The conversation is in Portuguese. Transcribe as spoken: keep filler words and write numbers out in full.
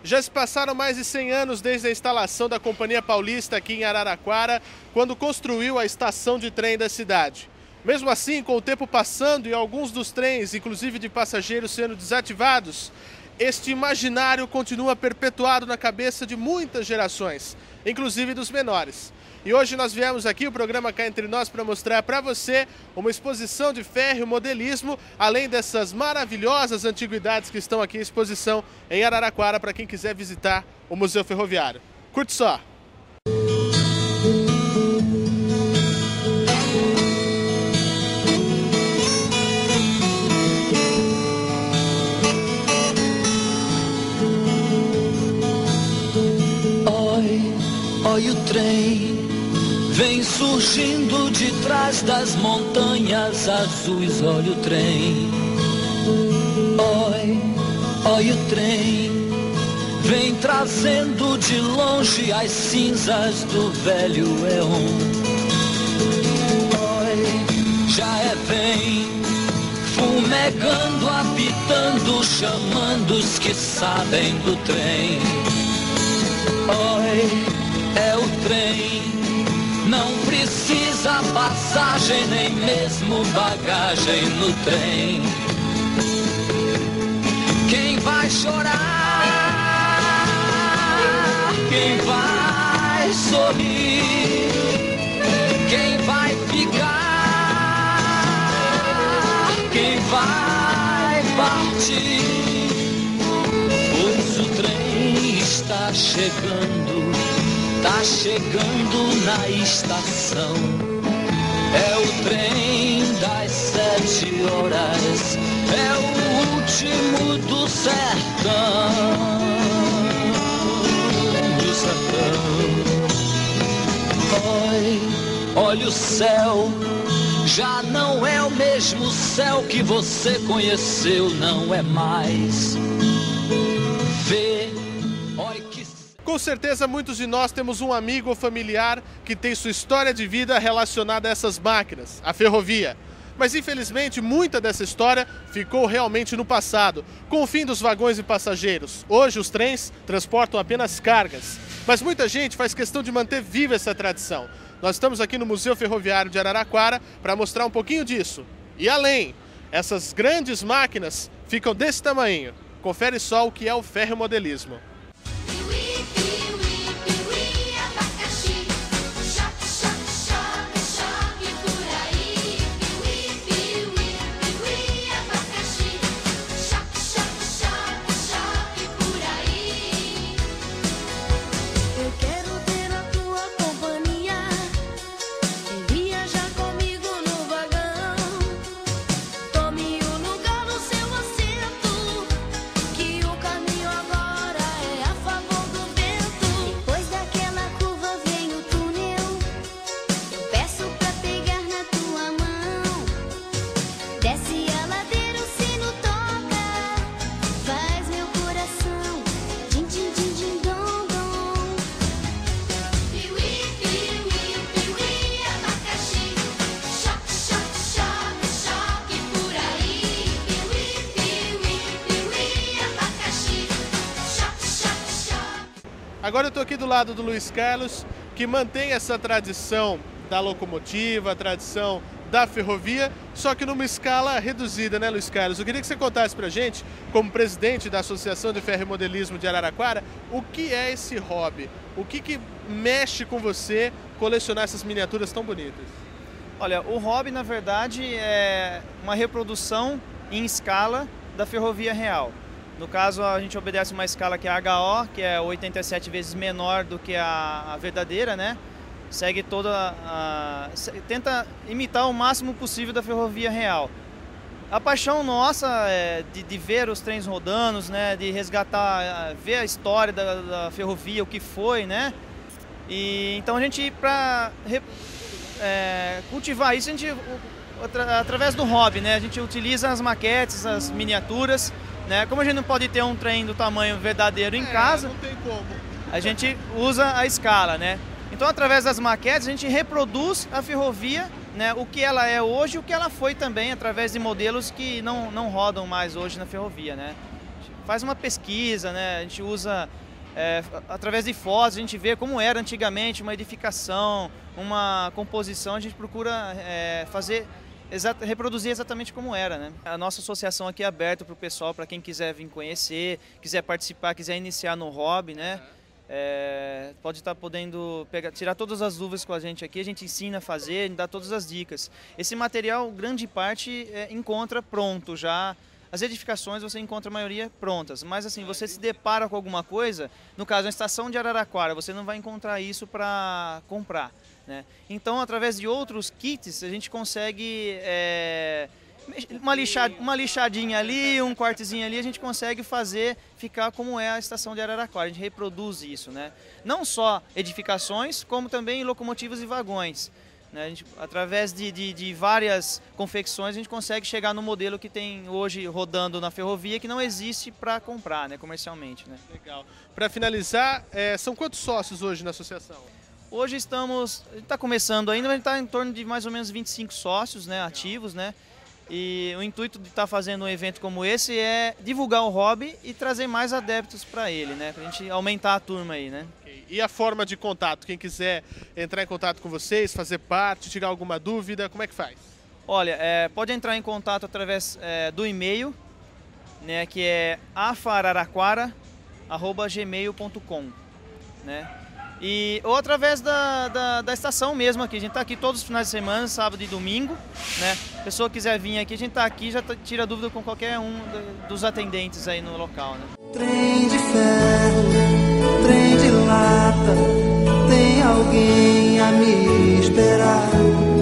Já se passaram mais de cem anos desde a instalação da Companhia Paulista aqui em Araraquara, quando construiu a estação de trem da cidade. Mesmo assim, com o tempo passando e alguns dos trens, inclusive de passageiros, sendo desativados, este imaginário continua perpetuado na cabeça de muitas gerações, inclusive dos menores. E hoje nós viemos aqui, o programa Cá Entre Nós, para mostrar para você uma exposição de férreo modelismo, além dessas maravilhosas antiguidades que estão aqui em exposição em Araraquara, para quem quiser visitar o Museu Ferroviário. Curte só! Oi, oi o trem vem surgindo de trás das montanhas azuis, olha o trem. Oi, olha o trem, vem trazendo de longe as cinzas do velho éon. Oi, já é bem, fumegando, apitando, chamando os que sabem do trem. Oi, é o trem, não precisa passagem, nem mesmo bagagem no trem. Quem vai chorar? Quem vai sorrir? Quem vai ficar? Quem vai partir? Pois o trem está chegando, tá chegando na estação. É o trem das sete horas, é o último do sertão, do sertão. Oi, olha o céu, já não é o mesmo céu que você conheceu, não é mais. Vê, olha que... Com certeza muitos de nós temos um amigo ou familiar que tem sua história de vida relacionada a essas máquinas, a ferrovia. Mas infelizmente muita dessa história ficou realmente no passado, com o fim dos vagões e passageiros. Hoje os trens transportam apenas cargas, mas muita gente faz questão de manter viva essa tradição. Nós estamos aqui no Museu Ferroviário de Araraquara para mostrar um pouquinho disso. E além, essas grandes máquinas ficam desse tamanho. Confere só o que é o ferromodelismo. Agora eu estou aqui do lado do Luiz Carlos, que mantém essa tradição da locomotiva, a tradição da ferrovia, só que numa escala reduzida, né, Luiz Carlos? Eu queria que você contasse pra gente, como presidente da Associação de Ferromodelismo de Araraquara, o que é esse hobby? O que que mexe com você colecionar essas miniaturas tão bonitas? Olha, o hobby, na verdade, é uma reprodução em escala da ferrovia real. No caso, a gente obedece uma escala que é H O, que é oitenta e sete vezes menor do que a, a verdadeira, né? Segue toda a... tenta imitar o máximo possível da ferrovia real. A paixão nossa é de, de ver os trens rodando, né? De resgatar, ver a história da, da ferrovia, o que foi, né? E, então a gente, para é, cultivar isso, a gente, através do hobby, né? A gente utiliza as maquetes, as miniaturas, né? Como a gente não pode ter um trem do tamanho verdadeiro em é, casa, não tem como. A gente usa a escala, né? Então, através das maquetes, a gente reproduz a ferrovia, né? O que ela é hoje e o que ela foi também, através de modelos que não, não rodam mais hoje na ferrovia, né? faz uma pesquisa, né? A gente usa, é, através de fotos, a gente vê como era antigamente uma edificação, uma composição, a gente procura é, fazer, exata, reproduzir exatamente como era, né? A nossa associação aqui é aberta para o pessoal, para quem quiser vir conhecer, quiser participar, quiser iniciar no hobby, né? É, pode estar podendo pegar, tirar todas as dúvidas com a gente aqui, a gente ensina a fazer, dá todas as dicas. Esse material, grande parte, é, encontra pronto já. As edificações você encontra a maioria prontas, mas assim, você se depara com alguma coisa, no caso, a estação de Araraquara, você não vai encontrar isso para comprar, né? Então, através de outros kits, a gente consegue... É, Uma, lixad, uma lixadinha ali, um cortezinho ali, a gente consegue fazer ficar como é a estação de Araraquara. A gente reproduz isso, né? Não só edificações, como também locomotivas e vagões, né? A gente, através de, de, de várias confecções, a gente consegue chegar no modelo que tem hoje rodando na ferrovia, que não existe para comprar, né, comercialmente, né? Legal. Para finalizar, é, são quantos sócios hoje na associação? Hoje estamos, está começando ainda, mas a gente está em torno de mais ou menos vinte e cinco sócios, né, ativos, né? E o intuito de estar fazendo um evento como esse é divulgar o hobby e trazer mais adeptos para ele, né? Para a gente aumentar a turma aí, né? Okay. E a forma de contato? Quem quiser entrar em contato com vocês, fazer parte, tirar alguma dúvida, como é que faz? Olha, é, pode entrar em contato através é, do e-mail, né? Que é afararaquara arroba gmail ponto com, né? E, ou através da, da, da estação mesmo aqui, a gente está aqui todos os finais de semana, sábado e domingo, né? Se a pessoa quiser vir aqui, a gente está aqui, já tira dúvida com qualquer um dos atendentes aí no local, né? Trem de ferro, trem de lata, tem alguém a me esperar.